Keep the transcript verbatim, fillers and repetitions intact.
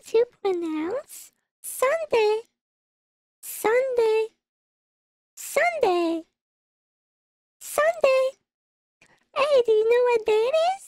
to pronounce Sunday. Sunday. Sunday. Sunday. Hey, do you know what day it is?